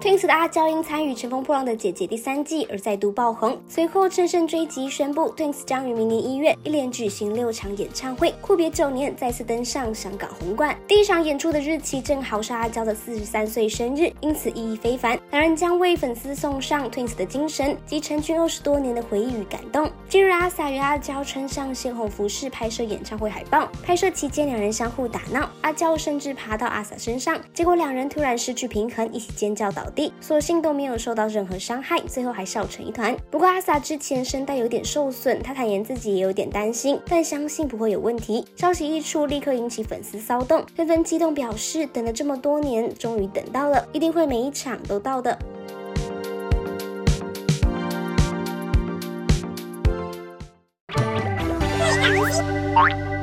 Twins 的阿娇因参与《乘风破浪的姐姐》第3季而再度爆红，随后乘胜追击宣布 Twins 将于明年1月一连举行6场演唱会，阔别9年再次登上香港红馆。第一场演出的日期正好是阿娇的43岁生日，因此意义非凡。两人将为粉丝送上 Twins 的精神及成军20多年的回忆与感动。近日阿 sa 与阿娇穿上鲜红服饰拍摄演唱会海报，拍摄期间两人相互打闹，阿娇甚至爬到阿 sa 身上，结果两人突然失去平衡，一起尖叫倒地，所幸都没有受到任何伤害，最后还笑成一团。不过阿 sa 之前声带有点受损，他坦言自己也有点担心，但相信不会有问题。消息一出，立刻引起粉丝骚动，纷纷激动表示等了这么多年，终于等到了，一定会每一场都到的。 Hey,